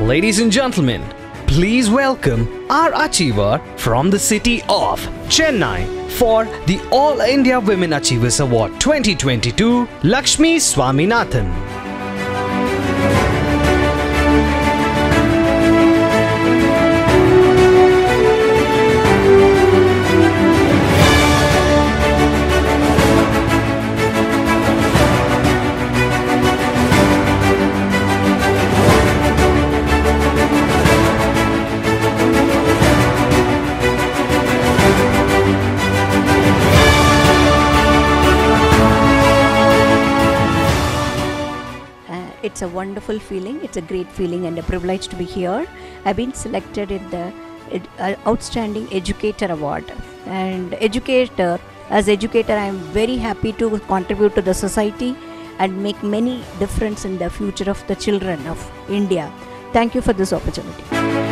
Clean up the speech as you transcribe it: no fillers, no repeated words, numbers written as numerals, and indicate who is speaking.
Speaker 1: Ladies and gentlemen, please welcome our achiever from the city of Chennai for the All India Women Achievers Award 2022, Lakshmi Swaminathan.
Speaker 2: It's a wonderful feeling, it's a great feeling and a privilege to be here. I've been selected in the Outstanding Educator Award. And as educator, I am very happy to contribute to the society and make many difference in the future of the children of India. Thank you for this opportunity.